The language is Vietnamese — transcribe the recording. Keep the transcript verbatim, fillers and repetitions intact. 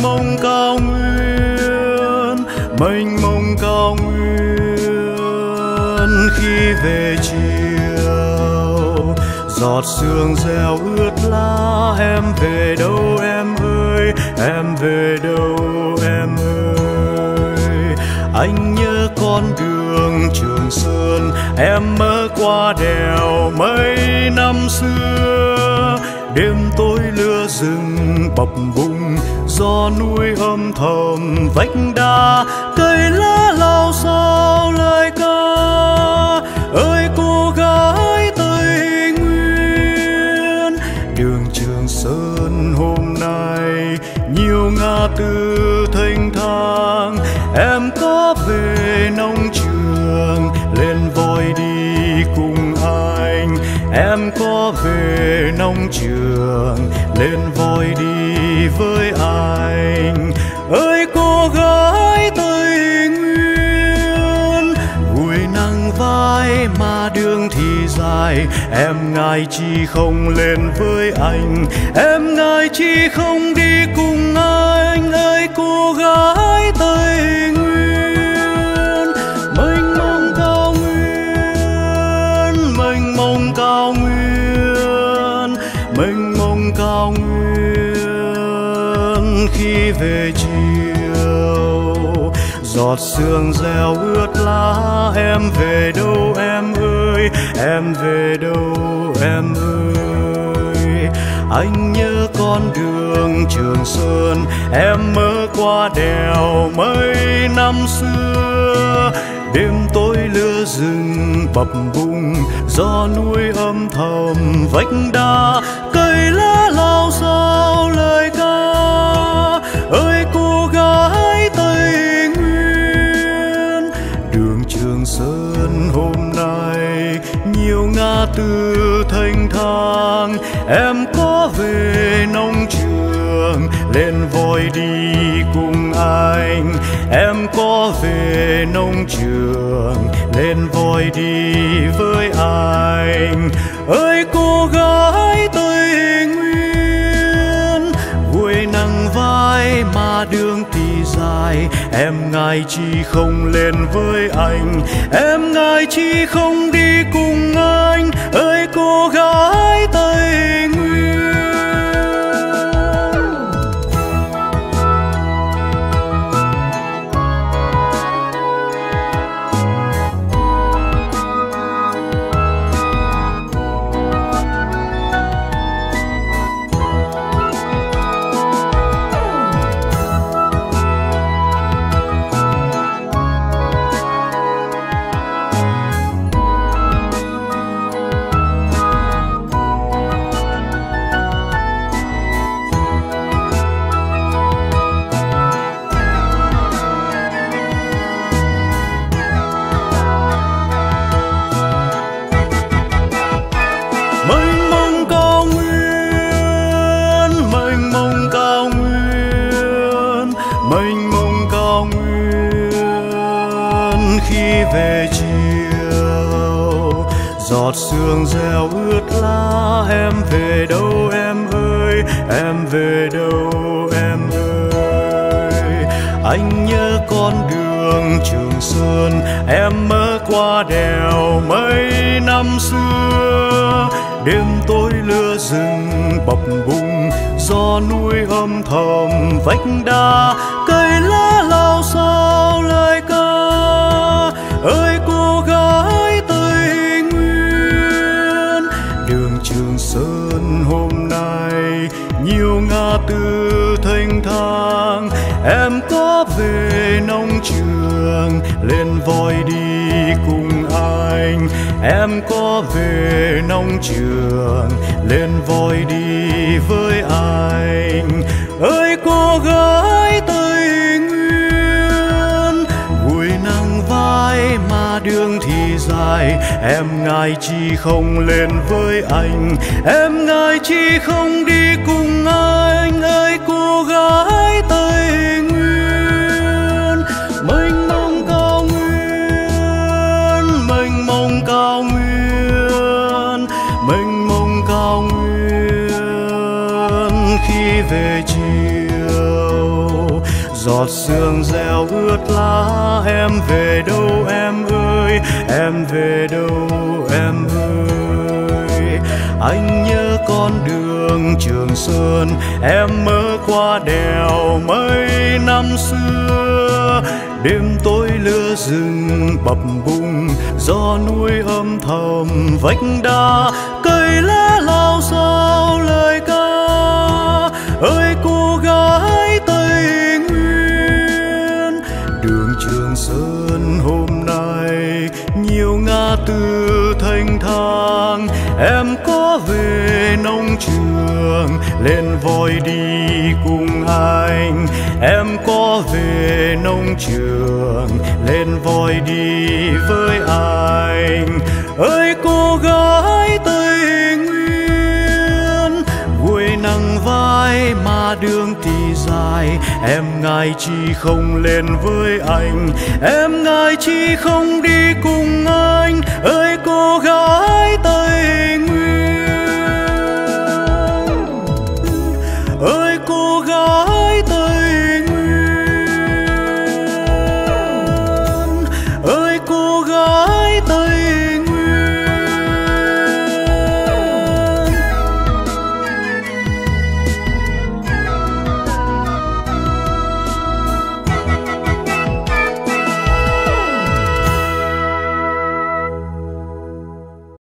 mông cao nguyên, mênh mông cao nguyên. Khi về chiều giọt sương reo ướt lá, em về đâu em ơi, em về đâu em ơi. Anh nhớ con đường Trường Sơn, em mơ qua đèo mấy năm xưa. Đêm tối lửa rừng bập bùng, gió núi âm thầm vách đá, cây lá lao sao lời ca. Ơi cô gái Tây Nguyên, đường Trường Sơn hôm nay nhiều ngã tư thênh thang. Em có về nông trường lên voi đi cùng anh, em có về nông trường lên voi đi với anh. Ơi cô gái Tây Nguyên, vui nắng vai mà đường thì dài, em ngại chi không lên với anh, em ngại chi không đi cùng anh. Ơi cô gái Tây Nguyên, mênh mông cao nguyên, mênh mông cao nguyên, mênh mông cao nguyên. Khi về chiều giọt sương reo ướt lá, em về đâu em ơi, em về đâu em ơi. Anh nhớ con đường Trường Sơn, em mơ qua đèo mấy năm xưa. Đêm tối lửa rừng bập bùng, gió núi âm thầm vách đá, cây lá lao sao lời ca. Ơi cô gái Tây Nguyên, đường Trường Sơn hôm nay nhiều ngã tư thênh thang. Em có về nông trường lên voi đi cùng anh, em có về nông trường lên voi đi với anh. Ơi cô gái Tây Nguyên, vui nắng vai mà đường thì dài, em ngại chi không lên với anh, em ngại chi không đi cùng anh. Ơi cô gái Tây Nguyên. Về chiều giọt sương reo ướt lá, em về đâu em ơi, em về đâu em ơi. Anh nhớ con đường Trường Sơn, em mơ qua đèo mấy năm xưa. Đêm tối lửa rừng bập bùng, gió núi âm thầm vách đá, cây lá lao sao lời ca. Ơi cô gái Tây Nguyên, đường Trường Sơn hôm nay nhiều ngã tư thênh thang. Em có về nông trường lên voi đi cùng anh, em có về nông trường lên voi đi với anh. Ơi cô gái Tây Nguyên, vui nắng vai mà đường thì dài, em ngại chi không lên với anh, em ngại chi không đi cùng anh. Ơi cô gái Tây Nguyên, mênh mông cao nguyên, mênh mông cao nguyên, mênh mông cao nguyên. Khi về chiều giọt sương reo ướt lá. Em về đâu em ơi, em về đâu em ơi. Anh nhớ con đường Trường Sơn, em mơ qua đèo mấy năm xưa. Đêm tối lửa rừng bập bùng, gió núi âm thầm vách đá, cây lá lao xao lời ca. Ơi cô gái Tây Nguyên, đường Trường Sơn hôm nay nhiều ngã tư thanh thang. Em có về nông trường lên voi đi cùng anh. Em có về nông trường lên voi đi với anh. Ơi cô gái Tây Nguyên, vui nắng vai mà đường thì dài. Em ngại chi không lên với anh, em ngại chi không đi cùng anh. Ơi cô gái Tây